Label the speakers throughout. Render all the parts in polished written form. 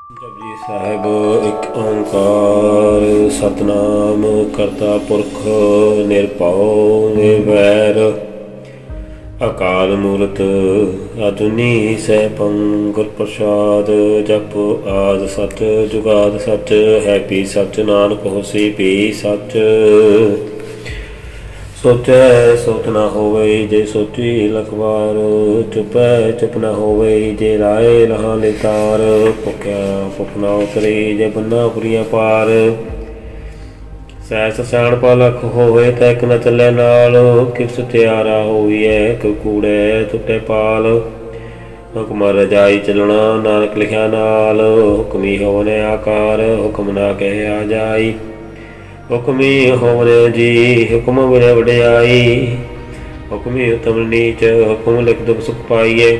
Speaker 1: ਜਪਜੀ ਸਾਹਿਬ ਇੱਕ ਓਂਕਾਰ ਸਤਨਾਮ ਕਰਤਾ ਪੁਰਖ ਨਿਰਭਉ ਨਿਰਵੈਰ ਅਕਾਲ ਮੂਰਤ ਅਜੂਨੀ ਸੈਭੰ ਗੁਰ ਪ੍ਰਸਾਦ ਜਪ ਆਦਿ ਸਚ ਜੁਗਾਦਿ ਸਚ ਹੈਪੀ ਸਚ ਨਾਨਕ ਹੋਸੀ ਭੀ ਸਚ ਸੋਚੈ ਸੋਚ ਨਾ ਹੋਵੇ ਜੇ ਸੋਚੀ ਲਖ ਵਾਰ ਚੁਪੈ ਚੁਪ ਨਾ ਹੋਵੇ ਜੇ ਰਾਏ ਰਹਾ ਲਿਤਾਰ ਭੁਖਿਆ ਭੁਖ ਨਾ ਉਤਰੇ ਜੇ ਬੰਨਾ ਪੁਰੀਆਂ ਪਾਰ ਸਹਿਸ ਸਿਆਣਪਾ ਲਖ ਹੋਵੇ ਤਾਂ ਇੱਕ ਨਾ ਚੱਲੇ ਨਾਲ ਕਿਸ ਤਿਆਰਾ ਹੋਈਐ ਕਿ ਕੂੜੇ ਟੁੱਟੇ ਪਾਲ ਹੁਕਮ ਰਜਾਈ ਚੱਲਣਾ ਨਾਨਕ ਲਿਖਿਆ ਨਾਲ ਹੁਕਮੀ ਹੋਵਨੇ ਆਕਾਰ ਹੁਕਮ ਨਾ ਕਹਿ ਆ ਜਾਈ ਹੁਕਮੀ ਹੋਵਨੇ ਜੀ ਹੁਕਮ ਬੜੇ ਵਡਿਆਈ ਹੁਕਮੀ ਉਤਮ ਨੀਚ ਹੁਕਮ ਲਿਖ ਦੁਖ ਸੁਖ ਪਾਈਏ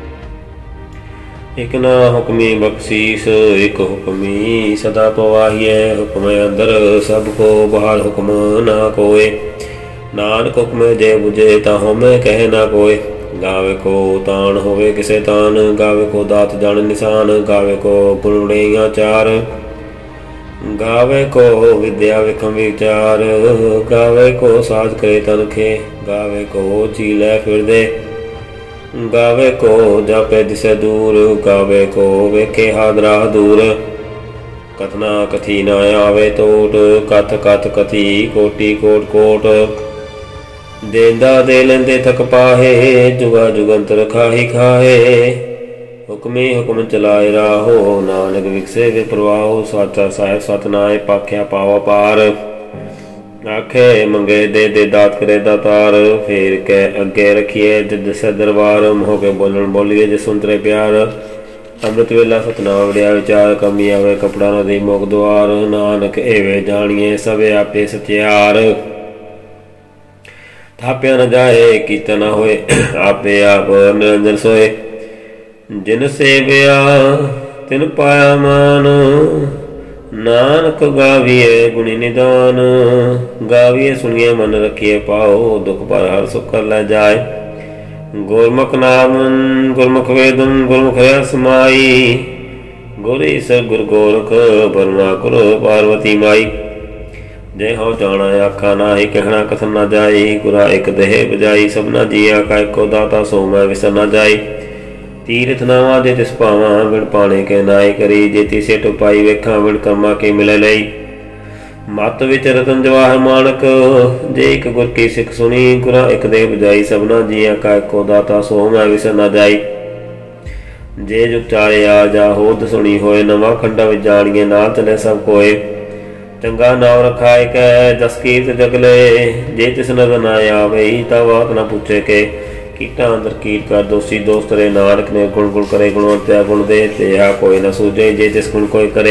Speaker 1: ਇਕ ਨਾ ਹੁਕਮੀ ਬਖਸ਼ੀਸ ਇਕ ਹੁਕਮੀ ਸਦਾ ਪਵਾਹੀਏ ਹੁਕਮ ਅੰਦਰ ਸਭ ਕੋ ਬਾਹਰ ਹੁਕਮ ਨਾ ਕੋਏ ਨਾਨਕ ਹੁਕਮ ਜੇ ਬੁਝੇ ਤਾਂ ਹਉਮੈ ਕਹਿ ਨਾ ਕੋਏ ਗਾਵੇ ਕੋ ਤਾਣ ਹੋਵੇ ਕਿਸੇ ਤਾਨ ਗਾਵੇ ਕੋ ਦਾਤ ਜਾਣ ਨਿਸ਼ਾਨ ਗਾਵੇ ਕੋ ਪੁਰੜੀਆਂ ਚਾਰ ਗਾਵੇ ਕੋ ਵਿਦਿਆ ਵਿਖਮ ਵਿਚਾਰ ਗਾਵੇ ਕੋ ਸਾਜ ਕਰੇ ਤਨਖੇ ਗਾਵੇ ਕੋ ਜੀ ਲੈ ਫਿਰਦੇ ਗਾਵੇ ਕੋ ਜਾਪੇ ਦਿਸੇ ਦੂਰ ਗਾਵੇ ਕੋ ਵੇਖੇ ਹਾਦਰਾ ਦੂਰ ਕਥਨਾ ਕਥੀ ਨਾ ਆਵੇ ਟੋਟ ਕਥ ਕਥ ਕਥੀ ਕੋਟੀ ਕੋਟ ਕੋਟ ਦੇਂਦਾ ਦੇ ਲੈਂਦੇ ਥਕ ਪਾਹੇ ਜੁਗਾ ਜੁਗੰਤਰ ਖਾਹੀ ਖਾਹੇ ਹੁਕਮੀ ਹੁਕਮ ਚਲਾਏ ਰਾਹੋ ਨਾਨਕ ਵਿਕਸੇ ਵੇ ਪ੍ਰਵਾਹੋ ਸਾਚਾ ਸਾਹਿਬ ਸਤਨਾਏ ਪਾਖਿਆ ਪਾਵਾ ਪਾਰ ਆਖੇ ਮੰਗੇ ਦੇ ਦਾਤ ਕਰੇ ਦਾਤਾਰ ਫੇਰ ਕੇ ਅੱਗੇ ਰਖੀਏ ਜਿਦ ਸੇ ਦਰਬਾਰ ਮੋਹ ਕੇ ਬੋਲਣ ਬੋਲੀਏ ਜੇ ਸੁੰਤਰੇ ਪਿਆਰ ਅੰਮ੍ਰਿਤ ਵੇਲਾ ਸਤਨਾਮ ਵੜਿਆ ਵਿਚਾਰ ਕਮੀ ਆਵੇ ਕਪੜਾ ਨਾ ਦੇ ਮੁਖ ਦੁਆਰ ਨਾਨਕ ਏਵੇਂ ਜਾਣੀਏ ਸਭੇ ਆਪੇ ਸਚਿਆਰ ਥਾਪਿਆ ਨਾ ਜਾਏ ਕੀਤਾ ਨਾ ਹੋਏ ਆਪੇ ਆਪ ਨਿਰੰਜਨ ਸੋਏ ਜਿਨ ਸੇਵਿਆ ਤਿਨ ਪਾਇਆ ਮਾਨ ਨਾਨਕ ਗਾਵੀਏ ਗੁਣੀ ਨਿਦਾਨ ਗਾਵੀਏ ਸੁਣੀਏ ਮਨ ਰੱਖੀਏ ਪਾਓ ਦੁਖ ਪਰ ਹਰ ਸੁਖ ਕਰ ਲੈ ਜਾਏ ਗੁਰਮੁਖ ਨਾਮ ਗੁਰਮੁਖ ਵੇਦੰ ਗੁਰਮੁਖ ਸਮਾਈ ਗੁਰ ਈਸਰ ਗੁਰ ਗੋਰਖ ਬਰਮਾ ਗੁਰ ਪਾਰਵਤੀ ਮਾਈ ਜੇ ਹੋ ਜਾਣਾ ਆਖਾ ਨਾਹੀ ਕਹਿਣਾ ਕਥਨ ਨਾ ਜਾਈ ਗੁਰਾ ਇੱਕ ਦੇਹ ਬਜਾਈ ਸਭਨਾ ਜੀਆ ਕਾ ਇੱਕੋ ਦਾਤਾ ਸੋ ਮੈਂ ਵਿਸਰ ਨਾ ਜਾਈ ਤੀਰਥ ਨਾਵਾਂ ਜੇ ਤਿਸ ਪਾਵਾਂ ਵਿਣ ਪਾਣੇ ਕੇ ਨਾਏ ਕਰੀ ਜੇ ਤਿਸੇ ਟੁਪਾਈ ਵੇਖਾਂ ਵਿਣ ਕਰਮਾ ਕੇ ਮਿਲੇ ਲਈ ਮਤ ਵਿੱਚ ਰਤਨ ਜਵਾਹਰ ਮਾਨਕ ਜੇ ਇੱਕ ਗੁਰ ਕੀ ਸਿੱਖ ਸੁਣੀ ਗੁਰਾ ਇੱਕ ਦੇ ਬਜਾਈ ਸਭਨਾ ਜੀਆਂ ਕਾ ਇੱਕੋ ਦਾਤਾ ਸੋ ਮੈਂ ਵਿਸਰ ਨਾ ਜਾਈ ਜੇ ਜੁਗ ਚਾਰੇ ਆ ਜਾ ਹੋਦ ਸੁਣੀ ਹੋਏ ਨਵਾਂ ਖੰਡਾ ਵਿੱਚ ਜਾਣੀਏ ਨਾਲ ਚਲੇ ਸਭ ਕੋਏ ਚੰਗਾ ਨਾਮ ਰਖਾਇ ਕੈ ਜਸ ਕੀਰਤ ਜਗਲੇ ਜੇ ਤਿਸ ਨਜ਼ਰ ਨਾ ਆਵੇ ਤਾਂ ਬਾਤ ਨਾ ਪੁੱਛੇ ਕੇ ਕੀਟਾਂ ਅੰਦਰ ਕੀਟ ਕਰ ਦੋਸੀ ਦੋਸਤ ਰੇ ਨਾਨਕ ਨੇ ਗੁਣ ਗੁਣ ਕਰੇ ਗੁਣਵੰਤਿਆ ਗੁਣ ਦੇ ਤੇ ਆ ਕੋਈ ਨਾ ਸੂਝੇ ਜੇ ਜਿਸ ਗੁਣ ਕੋਈ ਕਰੇ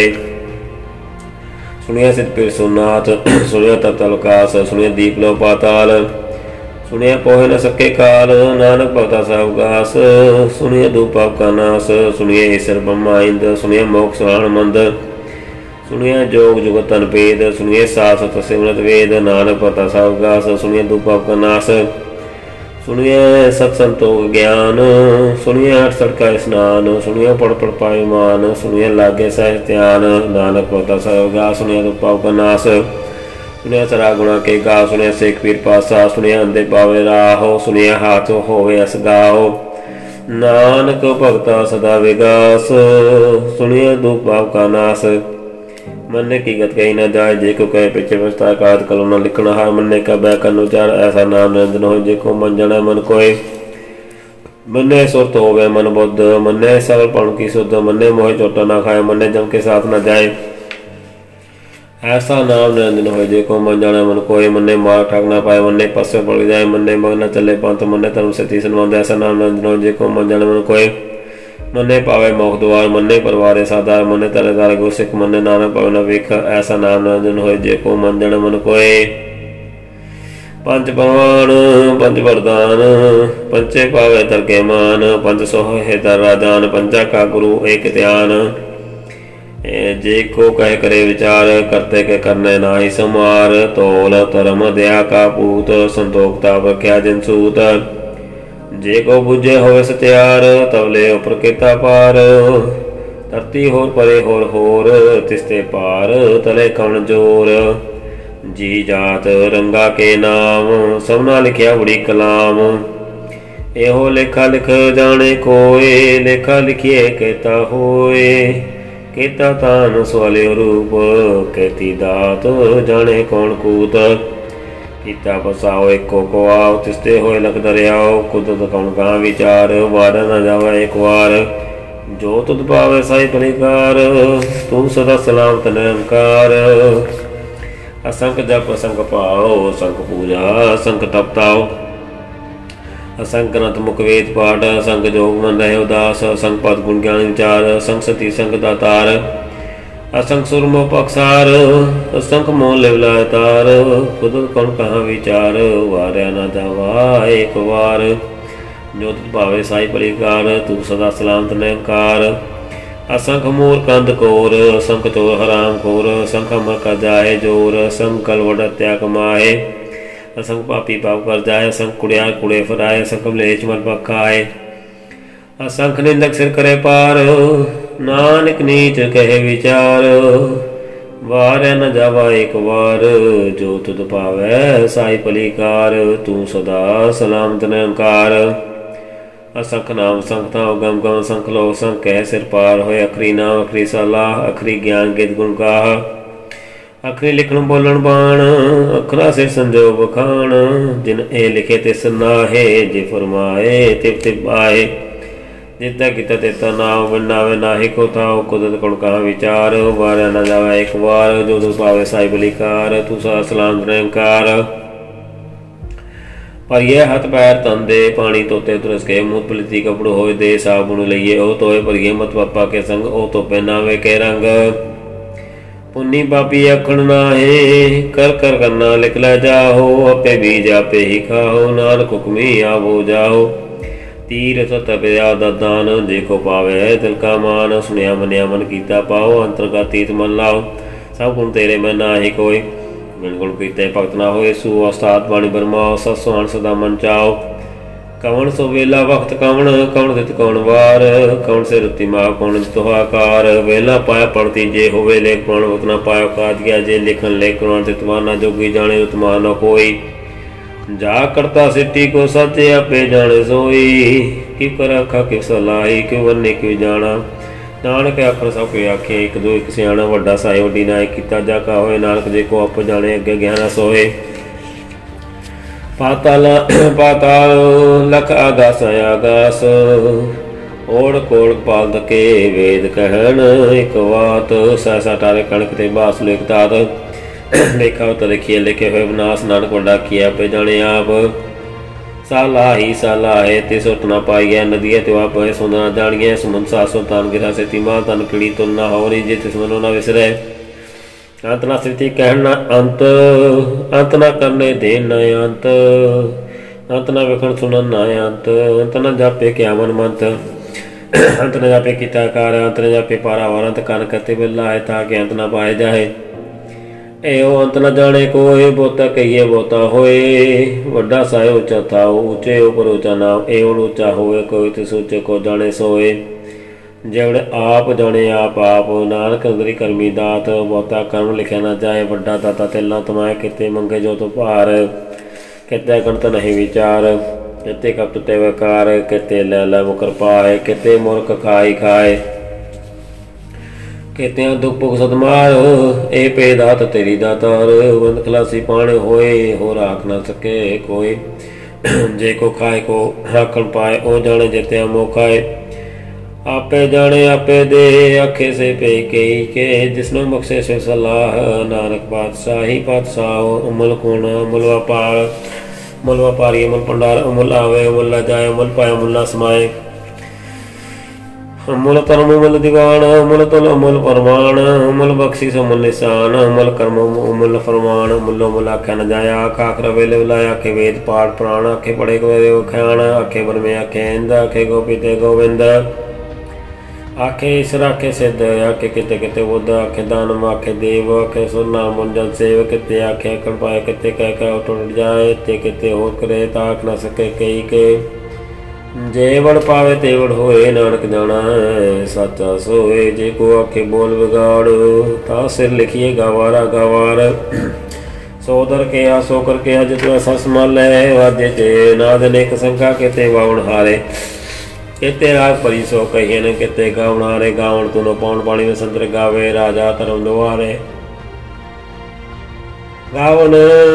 Speaker 1: ਸੁਣਿਆ ਸਿਧ ਪੀਰ ਸੋਨਾਥ ਸੁਣਿਆ ਤਤਲ ਕਾਸ ਸੁਣਿਆ ਦੀਪ ਲੋ ਪਾਤਾਲ ਸੁਣਿਆ ਪੋਹੇ ਨ ਸਕੇ ਕਾਲ ਨਾਨਕ ਭਗਤਾ ਸਾਹਿਬ ਗਾਸ ਸੁਣਿਆ ਦੂ ਪਾਪ ਕਾ ਨਾਸ ਸੁਣਿਆ ਈਸਰ ਬ੍ਰਹਮਾ ਇੰਦ ਸੁਣਿਆ ਮੋਖ ਸੁਹਾਣ ਮੰਦ ਸੁਣਿਆ ਜੋਗ ਜੁਗਤ ਤਨ ਭੇਦ ਸੁਣਿਆ ਸਾਸ ਸਤ ਸਿਮਰਤ ਵੇਦ ਨਾਨਕ ਭਗਤਾ ਸਾਹਿਬ ਗਾਸ ਸੁਣਿਆ ਦੂ ਪਾਪ ਕਾ ਨਾਸ ਸੁਣਿਐ ਸਤ ਸੰਤੋਖ ਗਿਆਨ ਸੁਣਿਐ ਅਠ ਸੜਕਾ ਇਸਨਾਨ ਸੁਣਿਐ ਪੜ ਪੜ ਪਾਏ ਮਾਨ ਸੁਣਿਐ ਲਾਗੇ ਸਹਿ ਧਿਆਨ ਨਾਨਕ ਭਗਤਾ ਸਾਹਿਬ ਗਾ ਸੁਣਿਐ ਦੁਖ ਪਾਪ ਕਾ ਨਾਸ ਸੁਣਿਐ ਸਰਾ ਗੁਣਾ ਕੇ ਗਾ ਸੁਣਿਐ ਸੇਖ ਪੀਰ ਪਾਸਾ ਸੁਣਿਐ ਅੰਦੇ ਪਾਵੇ ਰਾਹੋ ਸੁਣਿਐ ਹਾਥ ਹੋਵੇ ਅਸ ਗਾਓ ਨਾਨਕ ਭਗਤਾ ਸਦਾ ਵਿਗਾਸ ਸੁਣਿਐ ਦੁਖ ਪਾਪ ਕਾ ਨਾਸ ਮੰਨੇ ਕੀ ਗਤ ਕਹੀ ਨਾ ਜਾਏ ਜੇ ਕੋ ਕਹੇ ਪਿੱਛੇ ਵਸਤਾ ਕਾਦ ਕਲੋ ਨਾ ਲਿਖਣਾ ਹੈ ਮੰਨੇ ਕਾ ਬੈ ਕਰਨ ਉਚਾਰ ਐਸਾ ਨਾਮ ਨਿਰੰਜਨ ਹੋਏ ਜੇ ਕੋ ਮਨ ਜਣਾ ਮਨ ਕੋਏ ਮੰਨੇ ਸੁਰਤ ਹੋਵੇ ਮਨ ਬੁੱਧ ਮੰਨੇ ਸਗਲ ਪਣ ਕੀ ਸੁਧ ਮੰਨੇ ਮੋਹ ਚੋਟਾ ਨਾ ਖਾਏ ਮੰਨੇ ਜਮ ਕੇ ਸਾਥ ਨਾ ਜਾਏ ਐਸਾ ਨਾਮ ਨਿਰੰਜਨ ਹੋਏ ਜੇ ਕੋ ਮਨ ਜਾਣਾ ਮਨ ਕੋਏ ਮੰਨੇ ਮਾਰ ਠਗ ਨਾ ਪਾਏ ਮੰਨੇ ਪਸੇ ਪੜ ਜਾਏ ਮੰਨੇ ਮਗ ਨਾ ਚੱਲੇ ਪੰਥ ਮੰਨੇ ਧਰਮ ਸਤੀ ਸੰਬੰਧ ਐਸਾ ਨਾਮ ਨਿਰੰਜਨ ਹੋਏ ਜੇ ਕੋ ਮਨ ਜਾਣਾ ਮਨ ਕੋਏ ਮੰਨੇ ਪਾਵੇ ਮੋਖ ਦੁਆਰ ਮੰਨੇ ਪਰਵਾਰੇ ਸਾਧਾਰ ਮੰਨੇ ਤਰੇਦਾਰ ਗੁਰਸਿੱਖ ਮੰਨੇ ਨਾਨਕ ਪਾਵੇ ਨਾ ਵੇਖ ਐਸਾ ਨਾਮ ਨਿਰੰਜਨ ਹੋਏ ਜੇ ਕੋ ਮਨ ਜਣ ਮਨ ਕੋਏ ਪੰਜ ਪਵਾਨ ਪੰਜ ਵਰਦਾਨ ਪੰਚੇ ਪਾਵੇ ਤਰਕੇ ਮਾਨ ਪੰਜ ਸੋਹੇ ਦਰ ਰਾਜਾਨ ਪੰਜਾ ਕਾ ਗੁਰੂ ਏਕ ਧਿਆਨ ਜੇ ਕੋ ਕਹਿ ਕਰੇ ਵਿਚਾਰ ਕਰਤੇ ਕੇ ਕਰਨੇ ਨਾਹੀ ਸਮਾਰ ਤੋਲ ਧਰਮ ਦਇਆ ਕਾ ਪੂਤ ਸੰਤੋਖਤਾ ਵਖਿਆ ਜਿਨ ਸੂਤ ਜੇ ਕੋ ਬੁਝੇ ਹੋਵੇ ਸਤਿਆਰ ਤਵਲੇ ਉਪਰ ਕੀਤਾ ਪਾਰ ਧਰਤੀ ਹੋਰ ਪਰੇ ਹੋਰ ਹੋਰ, ਤਿਸਤੇ ਪਾਰ ਤਲੇ ਕਵਣ ਜੋਰ। ਜੀ ਜਾਤ ਰੰਗਾ ਕੇ ਨਾਮ, ਸਭਨਾ ਲਿਖਿਆ ਬੜੀ ਕਲਾਮ। ਇਹੋ ਲੇਖਾ ਲਿਖ ਜਾਣੇ ਕੋਏ, ਲੇਖਾ ਲਿਖੀਏ ਕੇਤਾ ਹੋਏ। ਕੇਤਾ ਤਾਨ ਸਵਾਲਿਓ ਰੂਪ, ਕੇਤੀ ਦਾਤ ਜਾਣੇ ਕੌਣ ਕੂਤ। ਕੀਤਾ ਬਸਾਓ ਏਕੋ ਕੋ ਆਓ, ਤਿਸਤੇ ਹੋਏ ਲਖ ਦਰਿਆਓ। ਕੁਦਰਤ ਕੌਣ ਕਹਾਂ ਵਿਚਾਰ, ਵਾਰ ਨਾ ਜਾਵੇ ਇੱਕ ਵਾਰ। ਜੋ ਤੁਧ ਪਾਵੇ ਸਾਈ ਭਲੀਕਾਰ, ਤੂੰ ਸਦਾ ਸਲਾਮਤ ਨਿਰੰਕਾਰ। ਅਸੰਖ ਜਪ ਅਸੰਖ ਭਾਉ, ਅਸੰਖ ਪੂਜਾ ਅਸੰਖ ਤਪ ਤਾਉ। ਅਸੰਖ ਗ੍ਰੰਥ ਮੁਖ ਵੇਦ ਪਾਠ, ਅਸੰਖ ਜੋਗ ਮਨ ਰਹੇ ਉਦਾਸ। ਅਸੰਖ ਪਦ ਗੁਣ ਗਿਆਨ ਵਿਚਾਰ, ਅਸੰਖ ਸਤੀ ਸੰਖ ਦਾਤਾਰ। ਅਸੰਖ ਸੁਰਮੋ ਪਕਸਾਰ, ਅਸੰਖ ਮੋਹ ਲਿਵ ਲਾਇ ਤਾਰ। ਕੁਦਰਤ ਕੌਣ ਕਹਾਂ ਵਿਚਾਰ, ਵਾਰਿਆ ਨਾ ਜਾਵਾ ਇੱਕ ਵਾਰ। ਜੋ ਤੁਧ ਭਾਵੇ ਸਾਈ ਭਲੀਕਾਰ, ਤੂੰ ਸਦਾ ਸਲਾਮਤ ਨਿਰੰਕਾਰ। ਅਸੰਖ ਮੂਰ ਕੰਧ ਕੋਰ, ਅਸੰਖ ਚੋਰ ਹਰਾਮ ਖੋਰ। ਅਸੰਖ ਅਮਰ ਕਰ ਜਾਏ ਜੋਰ, ਅਸੰਖ ਕਲਵੜ ਹੱਤਿਆ ਕਮਾਏ। ਅਸੰਖ ਪਾਪੀ ਪਾਪ ਕਰ ਜਾਏ, ਅਸੰਖ ਕੁੜਿਆਰ ਕੁੜੇ ਫਰਾਏ। ਅਸੰਖ ਮਲੇਛ ਮਨ ਪਖਾਏ, ਅਸੰਖ ਨਿੰਦਕ ਸਿਰ ਕਰੇ ਪਾਰ। ਨਾਨਕ ਨੀਚ ਕਹੇ ਵਿਚਾਰ, ਵਾਰਿਆ ਨ ਜਾਵਾ ਇੱਕ ਵਾਰ। ਜੋ ਤੁਧ ਭਾਵੈ ਸਾਈ ਭਲੀਕਾਰ, ਤੂੰ ਸਦਾ ਸਲਾਮਤ ਨਿਰੰਕਾਰ। ਅਸੰਖ ਨਾਮ ਸੰਖ ਤਾਉ, ਗਮ ਗਮ ਸੰਖ ਲੋ ਸੰਖ ਕਹਿ ਸਿਰ ਪਾਰ ਹੋਏ। ਅਖਰੀ ਨਾਮ ਅਖਰੀ ਸਲਾਹ, ਅਖਰੀ ਗਿਆਨ ਗਿਤ ਗੁਣ ਗਾਹ। ਅਖਰੀ ਲਿਖਣ ਬੋਲਣ ਬਾਣ, ਅਖਰਾ ਸਿਰ ਸੰਜੋਗ ਬਖਾਣ। ਜਿਨ ਇਹ ਲਿਖੇ ਤਿਸ ਨਾਹੇ, ਜੇ ਫਰਮਾਏ ਤਿਵ ਤਿਵ ਆਏ। ਜਿੱਦਾਂ ਕੀਤਾ ਤੇਤਾ ਨਾਮ, ਨਾਵੇ ਨਾਹੀ ਕੋ ਥਾਉ। ਕੁਦਰਤ ਕੌਣ ਕਹਾਂ ਵਿਚਾਰ, ਵਾਰਿਆ ਨਾ ਜਾਵੇ ਇੱਕ ਵਾਰ। ਜੋ ਤੁਧ ਭਾਵੇ ਸਾਈ ਭਲੀਕਾਰ, ਤੂੰ ਸਦਾ ਸਲਾਮਤ ਨਿਰੰਕਾਰ। ਭਰੀਏ ਹੱਥ ਪੈਰ ਧੰਦੇ, ਪਾਣੀ ਧੋਤੇ ਤੁਰਸ ਕੇ। ਮੂੰਹ ਪਲੀਤੀ ਕਪੜੋ ਹੋਏ ਦੇ, ਸਾਬੁਣ ਲਈਏ ਉਹ ਧੋਏ। ਭਰੀਏ ਮਤ ਪਾਪਾ ਕੇ ਸੰਗ, ਉਹ ਧੋ ਪਹਿਨਾਵੇ ਕੇ ਰੰਗ। ਪੁੰਨੀ ਪਾਪੀ ਆਖਣ ਨਾਹੇ, ਕਰ ਕਰ ਕਰਨਾ ਲਿਖ ਲੈ ਜਾਓ। ਆਪੇ ਬੀਜ ਆਪੇ ਹੀ ਖਾਓ, ਨਾਨਕ ਹੁਕਮੀ ਆਵੋ ਜਾਓ। ਤੀਰਥ ਤਪਿਆ ਦਾ ਦਾਨ, ਜੇ ਕੋ ਪਾਵੇ ਦਿਲ ਕਾ ਮਾਨ। ਸੁਣਿਆ ਮੰਨਿਆ ਮਨ ਕੀਤਾ ਪਾਓ, ਅੰਤਰਗਤੀਤ ਮਨ ਲਾਓ। ਸਭ ਗੁਣ ਤੇਰੇ ਮੈਂ ਨਾਹੀ ਕੋਈ, ਬਿਨ ਗੁਣ ਕੀਤੇ ਭਗਤ ਨਾ ਹੋਏ। ਸੂ ਉਸਤਾਦ ਬਾਣੀ ਬਰਮਾਓ, ਸਤ ਸੁਹਾਣ ਸਦਾ ਮਨ ਚਾਓ। ਕਵਣ ਸੋ ਵੇਲਾ ਵਕਤ ਕਵਣ, ਕਵਣ ਦਿਤ ਕੌਣ ਵਾਰ। ਕਵਣ ਸੇ ਰੁੱਤੀ ਮਾ ਕੌਣ ਤੁਹਾਕਾਰ। ਵੇਲਾ ਪਾਇਆ ਪੜਤੀ ਜੇ ਹੋਵੇ ਲੇਖ ਪੁਰਾਣ, ਉਤਨਾ ਪਾਇਆ ਕਾਜ ਗਿਆ। ਜੇ ਲਿਖਣ ਲੇਖ ਕੁਰਾਨ, ਤਿਤਵਾਨਾ ਜੋਗੀ ਜਾਣੇ ਉਤਮਾ ਨ ਕੋਈ। ਜਾ ਕਰਤਾ ਸਿੱਟੀ ਕੋ ਸੱਚੇ, ਆਪੇ ਜਾਣੇ ਸੋਈ। ਕਿਉ ਕਰ ਆਖਾ ਕਿਵ ਸਲਾਹੀ, ਕਿਉ ਵਰਨੇ ਕਿਉ ਜਾਣਾ। ਨਾਨਕ ਆਖਰ ਸਭ ਕੇ ਆਖੇ, ਇੱਕ ਦੋ ਇੱਕ ਸਿਆਣਾ। ਵੱਡਾ ਸਾਈ ਵੱਡੀ ਨਾਇ, ਕੀਤਾ ਜਾ ਕਾ ਹੋਏ। ਨਾਨਕ ਜੇ ਕੋ ਆਪ ਜਾਣੇ, ਅੱਗੇ ਗਿਆਨ ਸੋਏ। ਪਾਤਾਲ ਪਾਤਾਲ ਲਖ ਆਗਾਸ ਆਗਾਸ, ਓੜ ਕੋੜ ਪਾਲ ਦਕੇ ਵੇਦ ਕਹਿਣ। ਇੱਕ ਬਾਤ ਸਹਿਸਾ ਟਾਰੇ ਕਣਕ ਤੇ ਬਾਸ ਲੇਖ ਤਾਤ। ਲੇਖਾ ਉਤ ਲਿਖੀਏ ਲਿਖੇ ਹੋਏ ਵਿਨਾਸ਼, ਨਾਨਕ ਵੱਡਾ ਕੀ ਆਪੇ ਜਾਣੇ ਆਪ। ਸਾਲਾਹੀ ਸਾਲਾਹੇ ਤੇ ਸੁੱਟ ਨਾ ਪਾਈਐ, ਨਦੀਏ ਤੇ ਆਪ ਹੋਏ ਸੁਣ ਨਾ ਜਾਣੀਐ। ਸੁਮੰਤ ਸਾਸੋ ਤਾਨ ਗਿਰਾ ਸੇ ਤਿਮਾ, ਤਨ ਕਿੜੀ ਤੁਲ ਨਾ ਹੋਰੀ। ਜੇ ਤਿਸ ਮਨੋ ਨਾ ਵਿਸਰੈ, ਅੰਤ ਨਾ ਸ੍ਰਿਤੀ ਕਹਿਣ ਨਾ ਅੰਤ। ਅੰਤ ਨਾ ਕਰਨੇ ਦੇਣ ਨਾ ਅੰਤ, ਅੰਤ ਨਾ ਵੇਖਣ ਸੁਣਨ ਨਾ ਅੰਤ। ਅੰਤ ਨਾ ਜਾਪੇ ਕਿਆ ਮਨ ਮੰਤ, ਅੰਤ ਨਾ ਜਾਪੇ ਕੀਤਾ ਕਾਰ। ਅੰਤ ਨਾ ਜਾਪੇ ਪਾਰਾਵਾਰ, ਅੰਤ ਕੰਨ ਕਰਤੇ ਬਿਲਾ ਹੈ। ਤਾਂ ਕਿ ਅੰਤ ਨਾ ਪਾਏ ਜਾਏ, ਇਹੋ ਅੰਤ ਨਾ ਜਾਣੇ ਕੋਏ। ਬਹੁਤਾ ਕਹੀਏ ਬਹੁਤਾ ਹੋਏ, ਵੱਡਾ ਸਾਇ ਉੱਚਾ ਥਾਉ। ਉੱਚੇ ਉਪਰ ਉੱਚਾ ਨਾਮ, ਇਹ ਉੱਚਾ ਹੋਏ। ਕੋਈ ਤੇ ਸੋਚੇ ਕੋ ਜਾਣੇ ਸੋਏ। ਜਿਹੜੇ ਆਪ ਜਾਣੇ ਆਪ ਆਪ, ਨਾਨਕ ਅੰਦਰੀ ਕਰਮੀ ਦਾਤ। ਬਹੁਤਾ ਕਰਮ ਲਿਖਿਆ ਨਾ ਜਾਏ, ਵੱਡਾ ਦਾਤਾ ਤੇਲਾ ਤਮਾਏ। ਕਿਤੇ ਮੰਗੇ ਜੋ ਤੋ ਭਾਰ, ਕਿਤੇ ਗਣਤ ਨਹੀਂ ਵਿਚਾਰ। ਕਿਤੇ ਕਪਟ ਤੇ ਵਕਾਰ, ਕਿਤੇ ਲੈ ਲੈ ਮੁਕਰ ਪਾਏ। ਕਿਤੇ ਮੁਰਖ ਖਾਈ ਖਾਏ, ਕਿਤਿਆਂ ਦੁੱਖ ਭੁਖ ਸਦਮਾਰ। ਇਹ ਪੇ ਦਾਤ ਤੇਰੀ ਦਾਤਾਰ, ਬੰਦ ਖਲਾਸੀ ਪਾਣੇ ਹੋਏ। ਹੋਰ ਆਖ ਨਾ ਸਕੇ ਕੋਈ, ਜੇ ਕੋ ਖਾਏ ਕੋ ਆਖਣ ਪਾਏ। ਉਹ ਜਾਣੇ ਜਿਤਿਆ ਮੋਹ ਖਾਏ, ਆਪੇ ਜਾਣੇ ਆਪੇ ਦੇ। ਆਖੇ ਸੇ ਪੇ ਕਈ ਕੇ, ਜਿਸਨੂੰ ਬਖਸ਼ੇ ਸੇ ਸਲਾਹ। ਨਾਨਕ ਪਾਤਸ਼ਾਹੀ ਪਾਤਸ਼ਾਹ, ਅਮਲ ਕੋਣ ਅਮਲ ਵਪਾਰ। ਮੁੱਲ ਵਪਾਰੀ ਅਮਲ ਭੰਡਾਰ, ਅਮੁੱਲ ਆਵੇ ਅਮੁੱਲ ਨਾ ਜਾਏ। ਅਮੁੱਲ ਪਾਏ ਅਮੁੱਲ ਨਾ ਸਮਾਏ। ਅਮੁੱਲ ਧਰਮ ਅਮੁੱਲ ਦੀਵਾਨ, ਅਮੁੱਲ ਤੁਲ ਅਮੁੱਲ ਪਰਮਾਨ। ਅਮੁੱਲ ਬਖਸ਼ਿਸ਼ ਅਮੁੱਲ ਨਿਸ਼ਾਨ, ਅਮੁੱਲ ਕਰਮ ਅਮੁੱਲ ਫਰਮਾਨ। ਅਮੁੱਲੋ ਮੁੱਲ ਆਖਿਆ ਨ ਜਾਇਆ, ਆਖ ਆਖਰ ਵੇਲੇ ਬੁਲਾਇਆ। ਆਖੇ ਵੇਦ ਪਾਠ ਪੁਰਾਣ, ਆਖੇ ਪੜੇ ਕੋਏ ਵਖਿਆਣ। ਆਖੇ ਬਰਮੇ ਆਖੇ ਇੰਦ, ਆਖੇ ਗੋਪੀ ਤੇ ਗੋਬਿੰਦ। ਆਖੇ ਈਸ਼ਰ ਆਖੇ ਸਿੱਧ, ਆਖੇ ਕਿਤੇ ਕਿਤੇ ਬੁੱਧ। ਆਖੇ ਦਾਨਵ ਆਖੇ ਦੇਵ, ਆਖੇ ਸੁਰਨਾ ਮੁੰਜਲ ਸੇਵ। ਕਿਤੇ ਆਖੇ ਆਖਣ ਪਾਏ, ਕਿਤੇ ਕਹਿ ਕੇ ਉੱਠ ਜਾਏ। ਤੇ ਕਿਤੇ ਹੋਰ ਕਰੇ ਤਾਂ ਆਖ ਨਾ ਸਕੇ ਕਈ ਕੇ। ਜੇ ਵੜ ਪਾਵੇ ਤੇ ਵੜ ਹੋਏ, ਨਾਨਕ ਜਾਣਾ ਸਾਚਾ ਸੋਏ। ਜੇ ਕੋ ਆਖੇ ਬੋਲ ਵਿਗਾੜ, ਤਾਂ ਸਿਰ ਲਿਖੀਏ ਗਾਵਾਰਾ ਗਾਵਾਰ। ਸੋ ਦਰ ਕਿਹਾ ਸੋ ਕਰ ਕਿਹਾ, ਜਿਤ ਐਸਾ ਸੰਭਾਲੇ ਵਾਜੇ ਤੇ ਨਾਦ ਨੇਕ ਸੰਖਾ। ਕਿਤੇ ਵਾਵਣ ਹਾਰੇ ਕਿਤੇ ਰਾਗ ਭਰੀ ਸੋ ਕਹੀਏ ਨ, ਕਿਤੇ ਗਾਵਣ ਹਾਰੇ ਗਾਵਣ ਤੁਨੋ ਪਾਉਣ ਪਾਣੀ ਵਿੱਚ ਸੰਤਰ ਗਾਵੇ। ਰਾਜਾ ਧਰਮ ਦੁਆਰੇ ਗਾਵਣ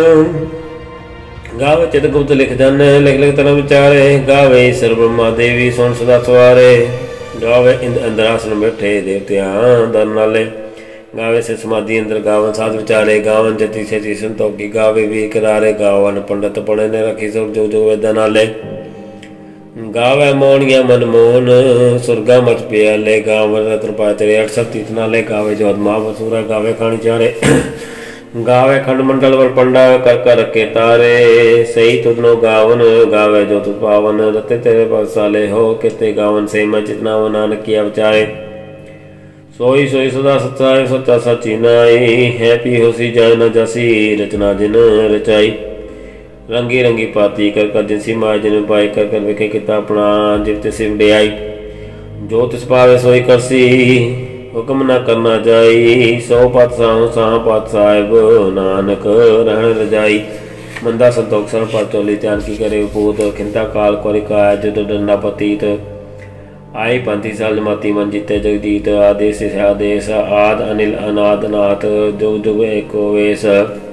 Speaker 1: ਗਾਵੇ ਚਿਤ ਗੁਪਤ ਲਿਖ ਜਾਣੇ, ਲਿਖ ਲਿਖ ਧਰਮ ਵਿਚਾਰੇ। ਗਾਵੇ ਈਸ਼ਰ ਬ੍ਰਹਮਾ ਦੇਵੀ ਸੁਣ ਸਦਾ ਸਵਾਰੇ। ਗਾਵੇ ਅੰਦਰ ਆਸਣ ਬੈਠੇ ਦੇਵਤਿਆਂ ਦਰ ਨਾਲੇ। ਗਾਵੇ ਸੇ ਸਮਾਧੀ ਅੰਦਰ ਗਾਵਨ ਸਾਧ ਵਿਚਾਰੇ। ਗਾਵਨ ਜਤੀ ਛੇਤੀ ਸੰਤੋਖੀ, ਗਾਵੇ ਵੀ ਕਰਾਰੇ। ਗਾਵਨ ਪੰਡਤ ਪੜੇ ਨੇ ਰੱਖੀ ਸੁਰ ਜੋ ਜੋ ਵੇਦਾਂ ਨਾਲੇ। ਗਾਵੇ ਮੋਹਣੀਆਂ ਮਨ ਮੋਹਨ, ਸੁਰਗਾ ਮਚ ਪਿਆਲੇ। ਗਾਵਨ ਰਤਨ ਪਾਏ ਤੇਰੇ 68 ਤੀਰਥ ਨਾਲੇ। ਗਾਵੇ ਜੋਤ ਮਹਾਂਵਸੂਰਾ, ਗਾਵੇ ਖਾਣੀ ਚਾਰੇ। ਗਾਵੇ ਖੰਡ ਮੰਡਲ ਵਰ ਪੰਡਾ, ਕਰ ਕਰ ਰੱਖੇ ਤਾਰੇ। ਸਹੀ ਤੁਧਨੋ ਗਾਵਨ, ਗਾਵੇ ਜੋ ਤੁਧ ਪਾਵਨ। ਰਤੇ ਤੇਰੇ ਪਰਸਾਲੇ ਹੋ, ਕਿਤੇ ਗਾਵਨ ਸੇ ਮੈਂ ਜਿਤਨਾ ਵ ਨਾਨਕ ਕੀਆ ਵਿਚਾਰੇ। सोई सोई सदा सच्चाई, सच्चा सची नाई। है पी होसी जाय न जासी, रचना जिन रचाई। रंगी रंगी पाती कर कर जिनसी माय जिन पाई। कर कर विखे किता अपना, जिव तिस वडियाई। जो तिस पावे सोई करसी, हुक्म न करना जाई। सौ पातशाह साह पात साहिब, नानक रहन रजाई। मंदा संतोख सर पर चोली, ध्यान की करे पूत। खिंता काल कोरि काय, जुद डंडा पतीत। आई पंथी साल जमाती मन जीते जगदीत। आदेश आदेश आद अनिल अनाद नाथ, जुग जुग एको वेश।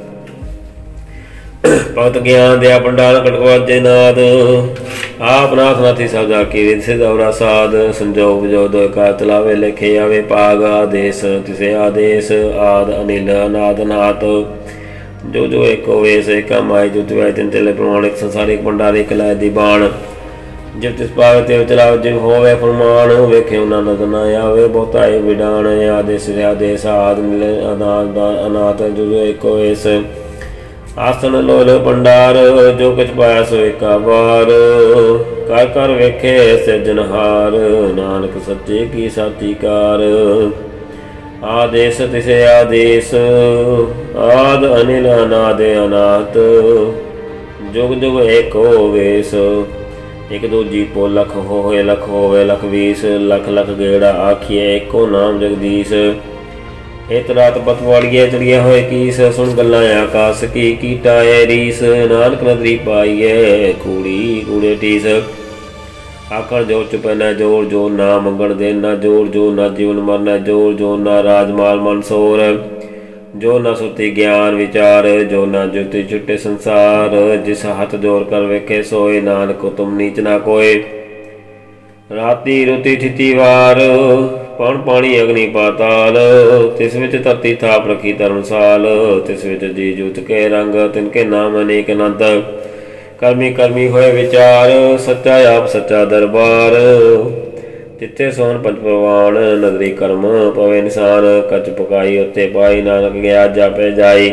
Speaker 1: भगत ज्ञान दया भंडार कटवाजे नाद। आप नाथ नाथी सब जाकी, रिद सिद्ध अवरा साध। संजोग जो दो का तलावे लेखे आवे पाग। आदेश तिसे आदेश आद अनिल अनाद नाथ, जो जो एको वेश। एका माई जुत वै तिन चले प्रमाणिक, संसारिक भंडारे कलाय दी बाण। जिव तिस पावे तिव चलावे, जिव होवे फरमान। वेखे उना नद न आवे, बहुताई विडाण। आदेश आदेश आद मिले अनाद अनाथ, जो जो एको वेश। आसन लोल भंडार, जो कुछ पाया सो एका बार। कर कर वेखे सिरजनहार, नानक सच्चे की साची कार। आदेश तिसे आदेश आद अनिल अनाद अनाथ, जुग जुग एको वेश। एक दो जीपो लख होए लख होवे लख बीस। लख लख गेड़ा आखिए एको नाम जगदीश। हित रात पत वालिए चढ़िया होए कीस। सुन गल्लां आकाश की कीटा है रीस। नानक नदरी पाईए कूड़ी कूड़े टीस। आखर जोर चुपै न जोर जोर, ना मंगण दे न जोर जोर। ना जीवन मरना जोर जोर, ना राजमाल मनसोर। जो न सुती ज्ञान विचार, जो न जुति छुटे संसार। जिस हथ जोर कर वेखे सोए, नानक तुम नीच ना कोय। राती रुति थिति वार, पण पानी अग्नि पाताल। तिस विच धरती थाप रखी धर्मसाल। तिस विच जी जूत के रंग, तिनके नाम अनेक नंद। कर्मी कर्मी होए विचार, सच्चा आप सच्चा दरबार। तिथे सोन पंच प्रवान, नदरी कर्म पवे निशान। कच पकाई उत्ते पाई, नानक गया जापे जाई।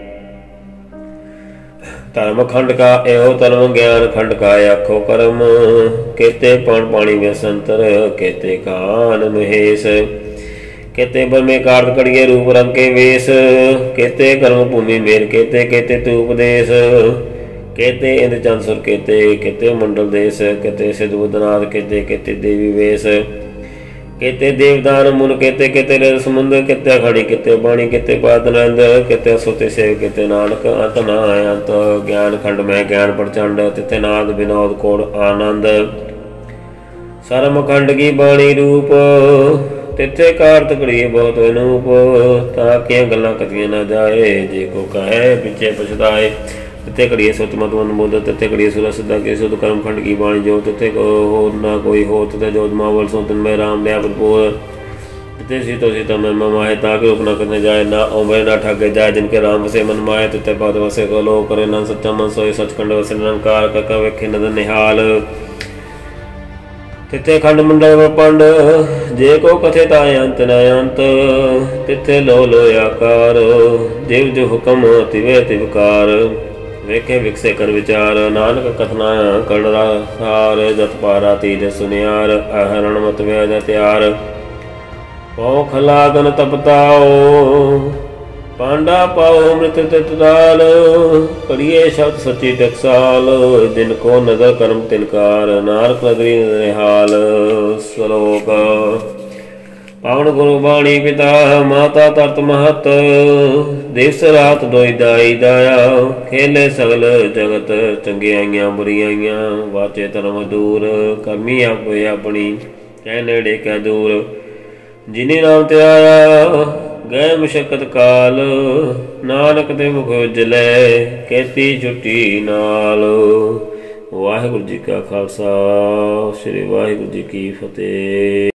Speaker 1: धर्म खंड का एहो धर्म, ज्ञान खंड का आखो कर्म। केते पण पानी में संतर, केते कान महेश। केते बर्मे कार्त कड़िए रूप रंग के वेश। केते कर्म भूमि मेर, केते केते तू उपदेश। केते इंद्र चंद सुर, केते केते मंडल देश। केते सिद्ध बुद्धनाथ, केते केते देवी वेश। केते देवदान मुन, केते केते रस समुंद। केते खड़ी केते बाणी, केते पादनंद। केते सोते सेव, केते नानक अंत न अंत। ज्ञान खंड में ज्ञान प्रचंड, तिथे नाद विनोद कोड आनंद। सरम खंड की बाणी रूप, तिथे कार्त कड़िए बहुत अनूप। ताकिया गल्लां कथियां न जाए, जे को कहे पिछे पछताए। तिथे कड़िए सुत मत मन बोध, तिथे कड़िए सुर सिद्धा के सुध। कर्म खंड की बाणी जो, तिथे हो ना कोई हो। तिथे जोत मावल सो तिन में राम दया प्रभु। तिथे सीतो सीता में ममाए, ताकि रूप न करने जाए। ना ओंभे ना ठाके जाए, जिनके राम वसे मन माए। तिथे पद वसे को लो करे, नन सच्चा मन सोए। सचखंड वसे निरंकार, कर वेखे नदन निहाल। तिथे खंड मंडल पंड, जे को कथे ताय अंत न अंत। तिथे लो लो आकार, जिव जो हुक्म तिवे तिवकार। वेखे विकसे कर विचार, नानक कथना कड़ा सार। जत पारा तीज सुनियार, अहरण मत व्याज त्यार। पौख लागन तपताओ, ਪਾਂਡਾ ਪਾਓ ਅੰਮ੍ਰਿਤ ਤਤਦਾਲ, ਪੜੀਏ ਸ਼ਬਦ ਸੱਚੀ ਟਕਸਾਲ। ਦਿਨ ਕੋ ਨਦਰ ਕਰਮ ਤਿਨਕਾਰ, ਨਾਨਕ ਨਦਰੀ ਨਿਹਾਲ। ਸ਼ਲੋਕ। ਪਾਵਨ ਗੁਰੂ ਬਾਣੀ ਪਿਤਾ, ਮਾਤਾ ਤਰਤ ਮਹਤ। ਦਿਵਸ ਰਾਤ ਦੋਇ ਦਾਈ ਦਾਇਆ, ਖੇਲੇ ਸਗਲ ਜਗਤ। ਚੰਗਿਆਈਆਂ ਬੁਰੀਆਈਆਂ, ਵਾਚੇ ਧਰਮ ਦੂਰ। ਕਰਮੀ ਆਪੇ ਆਪਣੀ, ਕਹਿ ਨੇੜੇ ਕਹਿ ਦੂਰ। ਜਿਨੇ ਨਾਮ ਤੇ ਆਇਆ, ਗਏ ਮੁਸ਼ਕਤ ਕਾਲ। ਨਾਨਕ ਦੇ ਮੁਖ ਉਜਲੇ, ਕਹਿਤੀ ਛੁੱਟੀ ਨਾਲ। ਵਾਹਿਗੁਰੂ ਜੀ ਕਾ ਖਾਲਸਾ, ਸ੍ਰੀ ਵਾਹਿਗੁਰੂ ਜੀ ਕੀ ਫਤਿਹ।